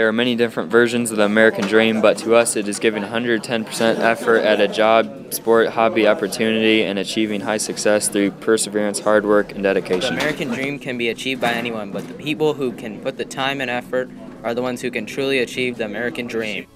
There are many different versions of the American dream, but to us it is giving 110% effort at a job, sport, hobby, opportunity, and achieving high success through perseverance, hard work, and The dedication. American dream can be achieved by anyone, but the people who can put the time and effort are the ones who can truly achieve the American dream.